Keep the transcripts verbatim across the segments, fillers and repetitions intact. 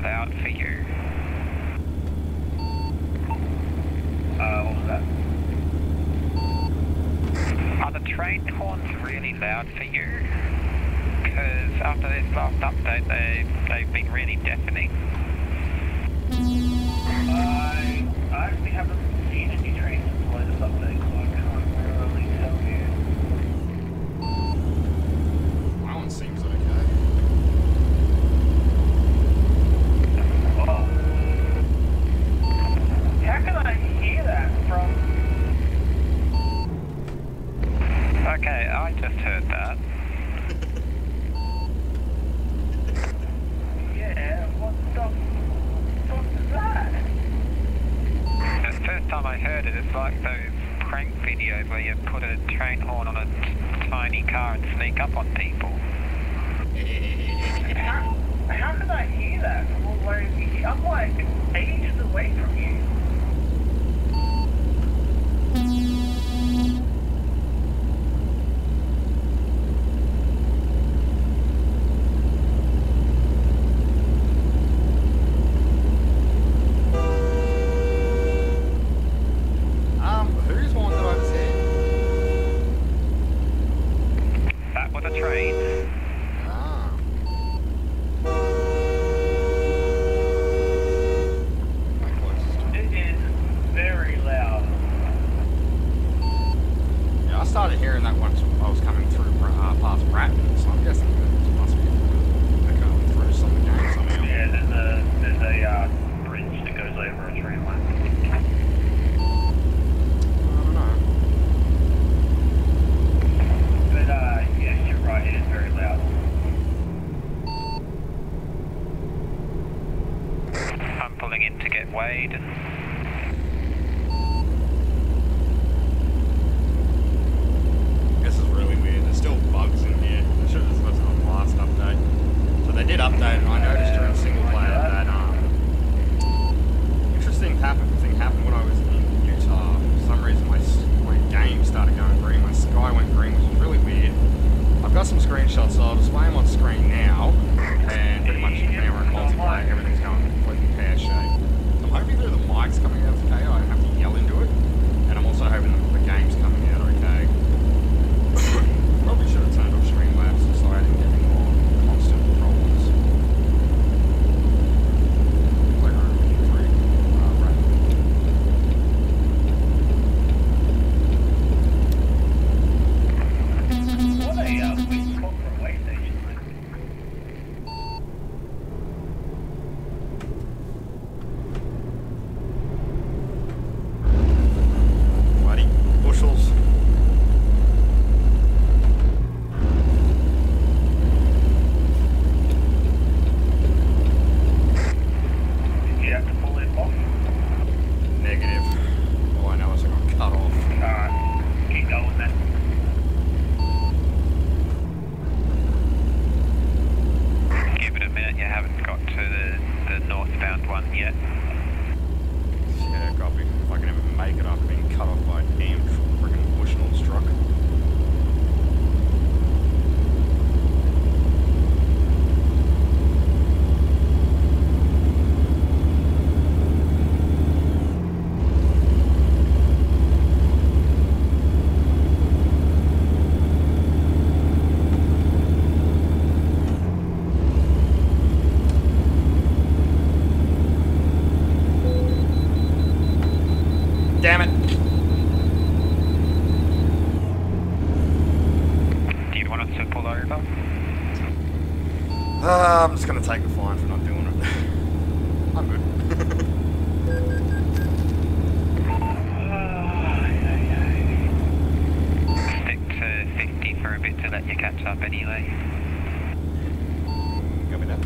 loud for you? Uh, what was that? Are the train horns really loud for you? Because after this last update, they, they've been really deafening. I, I actually haven't seen any trains deploy this update, so I can't really tell you. My one seems okay. Whoa. How can I hear that from... Okay, I just heard that. Yeah, what the fuck is that? The first time I heard it, it's like those prank videos where you put a train horn on a t tiny car and sneak up on people. How, how can I hear that from all the way over here? I'm like ages away from you. Um, whose horn did I just hear? That was a train. Ah. My closest to It is very loud. Yeah, I started hearing that once I was coming through uh, past Bratton, so I'm guessing that must be like going through some of the game somehow. Yeah, there's a there's a uh, bridge that goes over a train line. I don't know. But uh, yeah, you're right. It is very loud. I'm pulling in to get Wade. This is really weird. There's still bugs in here. I should have just listened on the last update. So they did update, and I noticed during single player that um, interesting happen, thing happened when I was in Utah. For some reason, my s- my game started going green. My sky went green, which was really weird. I've got some screenshots, so I'll display them on screen now. And pretty much now we're in multiplayer, everything's going completely pear-shaped. I'm hoping that the mic's coming out okay. I don't have to yell into it. And I'm also hoping that the game's coming out okay. Probably should have turned off Streamlabs so I didn't get any more constant problems. Like I remember three. Uh, right. What a uh, weak spot for a way station. Bloody bushels. Did you have to pull it off? Negative. All I know is I got cut off. Alright, keep going then. Give it a minute, you haven't got to the, the northbound one yet. Yeah, copy. If I can ever make it after being cut off by a damn friggin' Bushnell truck. Damn it! Do you want us to pull over? Uh, I'm just gonna take the fine for not doing it. I'm good. Stick to fifty for a bit to let you catch up anyway. Got me that.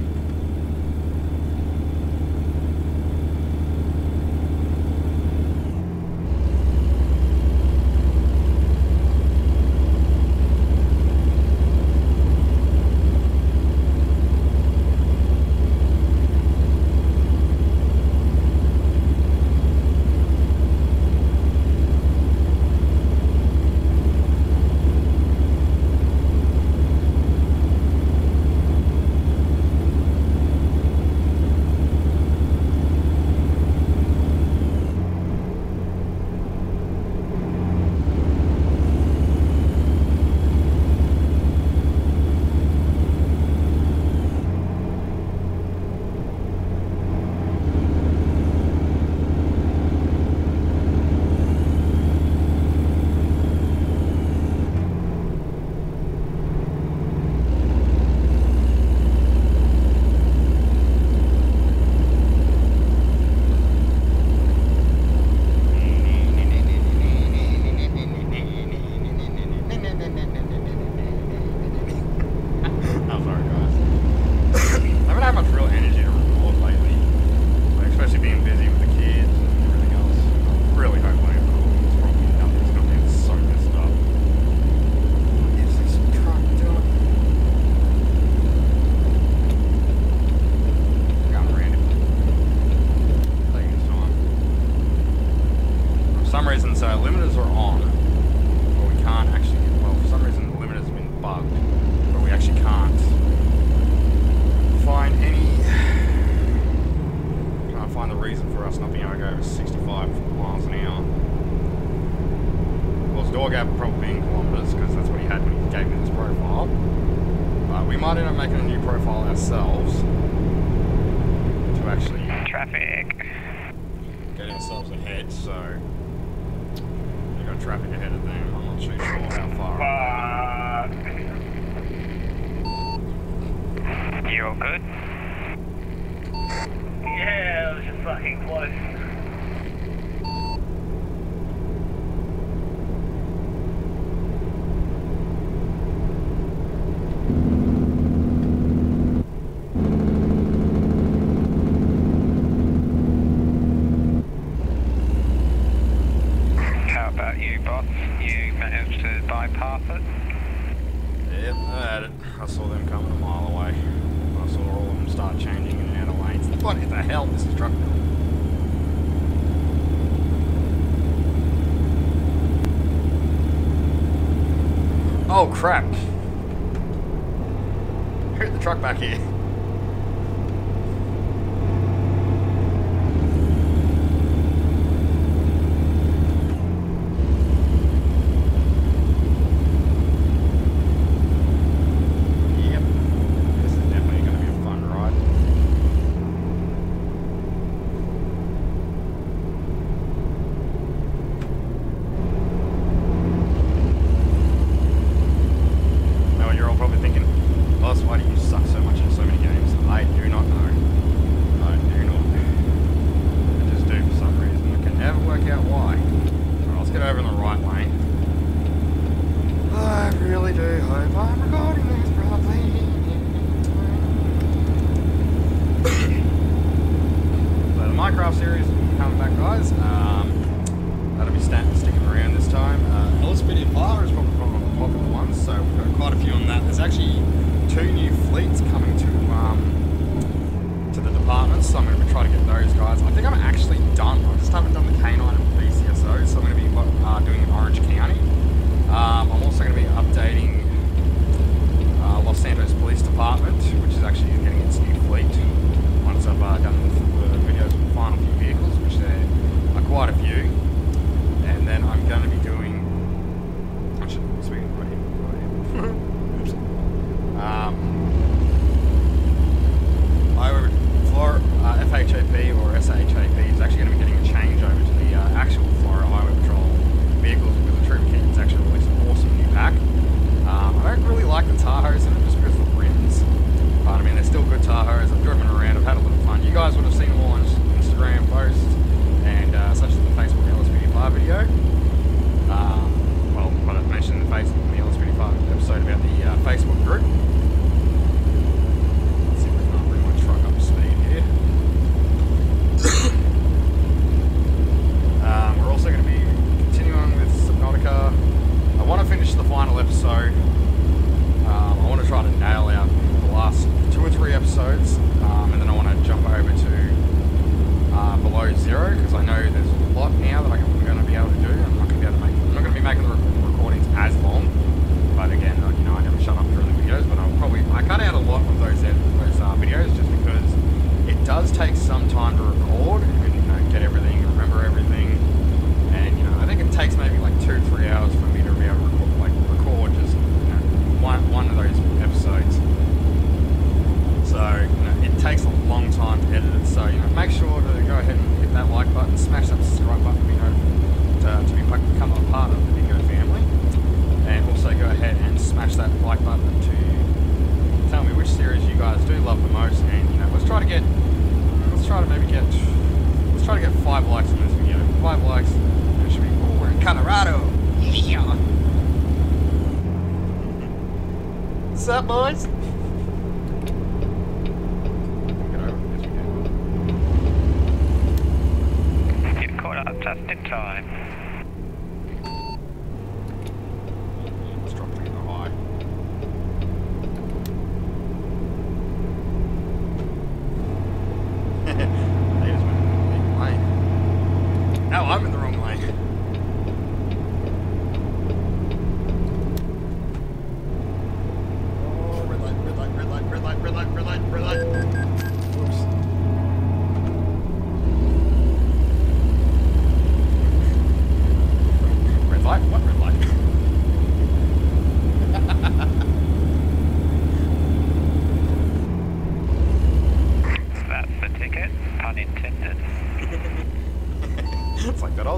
reason, so limiters are on, but we can't actually, well, for some reason the limiter's been bugged, but we actually can't find any, can't find the reason for us not being able to go over sixty-five miles an hour. Well, his door gap will probably be in kilometers, because that's what he had when he gave me this profile. But we might end up making a new profile ourselves to actually Traffic. get ourselves ahead, so we've got traffic ahead of them. I'm not too sure how far. Fuck. You all good? Yeah, it was just fucking close. How about you, boss? You managed to bypass it? Yep, I had it. I saw them coming a mile away. I saw all of them start changing in and out of lanes. What the hell? This is truck. Oh crap! Hit the truck back here. Yep. This is definitely going to be a fun ride. Now you're all probably thinking, Boss, why do you suck so much in so many games? I do not know. I do not. I just do for some reason. I can never work out why. So let's get over in the right lane. I really do hope I'm recording this properly. So the Minecraft series coming back, guys. Um, that'll be sta- sticking around this time. Uh, L S P D F R is probably one of the popular ones, so we've got quite a few on that. There's actually two new fleets coming to um, to the departments, so I'm going to try to get those guys. I think I'm actually done. I just haven't done the K nine and B C S O, so I'm going to be uh, doing Orange County. Um, I'm also going to be updating uh, Los Santos Police Department, which is actually getting its new fleet once I've uh, done the, the videos with the final few vehicles, which there are quite a few. And then I'm going to be doing. I should speak right here. Right here. Oops. Um, Iowa Florida uh, F H A P or S H A P is actually going to be getting a change over to the uh, actual Florida Highway Patrol vehicles because the Trooper King's actually released an awesome new pack. Um, I don't really like the Tahoes in it just because of the rims. But I mean, they're still good Tahoes. I've driven around, I've had a little fun. You guys would have seen them all on Instagram posts and uh, such as the Facebook L S P D F R video. Um, well, what I've mentioned in the, face, in the L S P D F R episode about the uh, Facebook group. Let's see if I can bring my truck up to speed here. um, we're also going to be continuing with Subnautica. I want to finish the final episode. Um, I want to try to nail out the last two or three episodes, um, and then I want to jump over to uh, Below Zero because I know there's a lot now that I'm going to be able to do. I'm not going to be able to make. I'm not going to be making the recordings as long, but again, you know, I never shut up during the videos. But I'll probably I cut out a lot of those those uh, videos just because it does take some time to record and you know get everything, and remember everything, and you know I think it takes maybe like two three hours for me to be able to record, like record just you know one one of those episodes. So you know, it takes a long time to edit it. So you know, make sure to go ahead and hit that like button, smash that subscribe button, you know, to, to be, become a part of the Dingo family, and also go ahead and smash that like button to tell me which series you guys do love the most. And you know, let's try to get, let's try to maybe get, let's try to get five likes in this video. Five likes, and it should be. Oh, we're in Colorado. Yeah. What's up, boys? You've caught up just in time. Let's drop it in the high. They just went in the wrong lane. Now I'm in the wrong lane.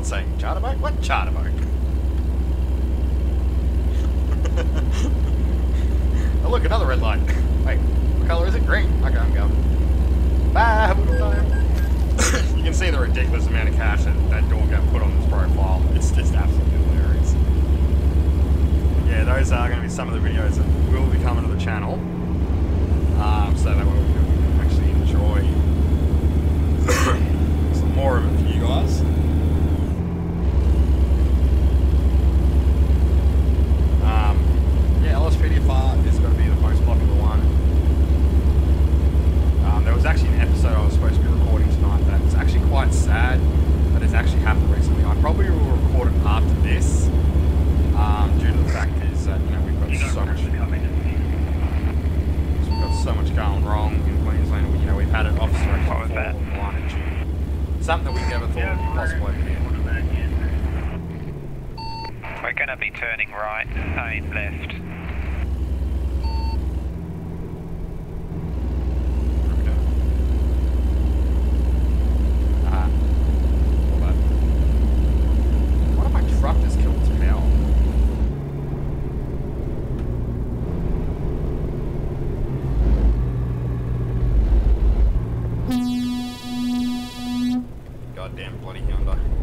not saying charter boat? What charter boat? Oh look, another red light. Wait, what colour is it? Green. Okay, I'm going. Bye, have a good time. You can see the ridiculous amount of cash that that door got put on this profile. It's just absolutely hilarious. Yeah, those are going to be some of the videos that will be coming to the channel. Um, so that way we can actually enjoy some more of it for you guys. Um, yeah, L S P D F R is going to be the most popular one. Um, there was actually an episode I was supposed to be recording tonight that's actually quite sad that has actually happened recently. I probably will record it after this, um, due to the fact is that, you know, we've got so much, we've got so much going wrong in Queensland. You know, we've had an officer actually fall in line of duty. Something that we never thought would be possible over here. We're going to be turning right, aim left. Ah. Hold on. What if my truck just killed its power? Goddamn bloody Hyundai.